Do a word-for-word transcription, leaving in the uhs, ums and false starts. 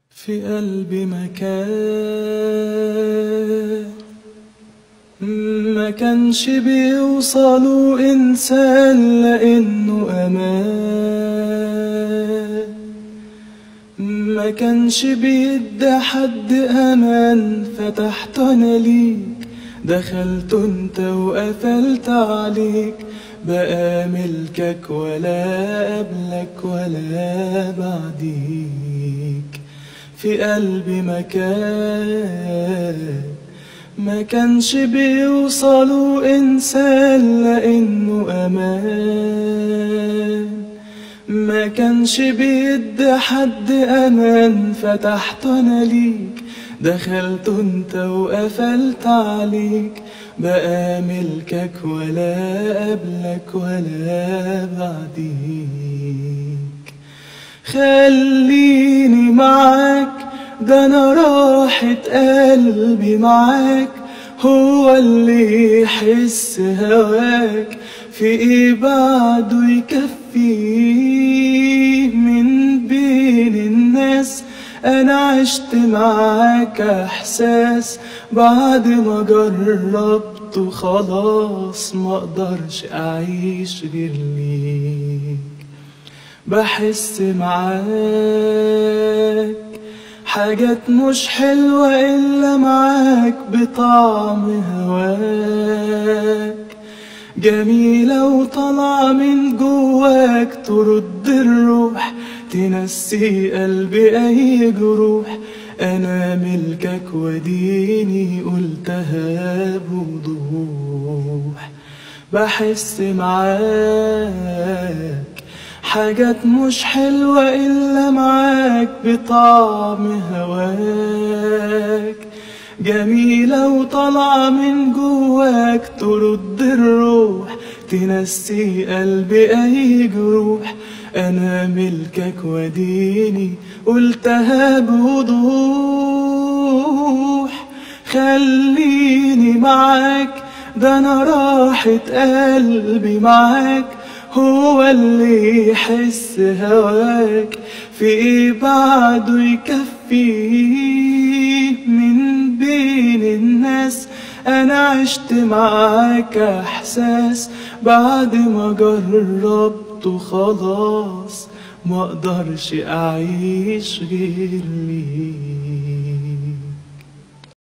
في قلبي مكان ما كانش بيوصله إنسان لأنه أمان، ما كانش بيدي حد أمان. فتحت أنا ليك، دخلت انت وقفلت عليك، بقى ملكك ولا قبلك ولا بعديك. في قلبي مكان ما كانش بيوصله إنسان لأنه أمان، ما كانش بيدي حد أمان. فتحت أنا ليك، دخلت انت وقفلت عليك، بقى ملكك ولا قبلك ولا بعديك. خليني معاك، ده انا راحة قلبي معاك، هو اللي يحس هواك في ايه بعده يكفيه. من بين الناس انا عشت معاك احساس، بعد ما جربته خلاص ما اقدرش اعيش غير ليك. بحس معاك حاجات مش حلوة إلا معاك، بطعم هواك جميلة وطالعة من جواك، ترد الروح تنسي قلبي أي جروح. أنا ملكك وديني قلتها بوضوح. بحس معاك حاجات مش حلوة إلا معاك، بطعم هواك جميلة وطالعة من جواك، ترد الروح تنسي قلبي أي جروح. أنا ملكك وديني قلتها بوضوح. خليني معاك، ده أنا راحة قلبي معاك، هو اللي يحس هواك في ايه بعده يكفيه. من بين الناس انا عشت معاك احساس، بعد ما جربته خلاص ما اقدرش اعيش غير ليك.